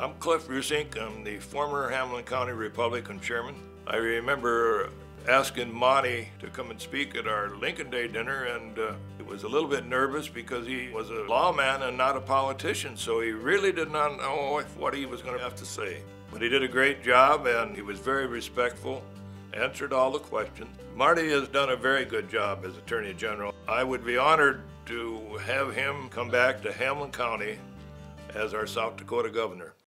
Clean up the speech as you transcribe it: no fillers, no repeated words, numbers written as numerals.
I'm Cliff Ruesink. I'm the former Hamlin County Republican chairman. I remember asking Monty to come and speak at our Lincoln Day dinner, and he was a little bit nervous because he was a lawman and not a politician, so he really did not know what he was going to have to say. But he did a great job, and he was very respectful, answered all the questions. Marty has done a very good job as Attorney General. I would be honored to have him come back to Hamlin County as our South Dakota governor.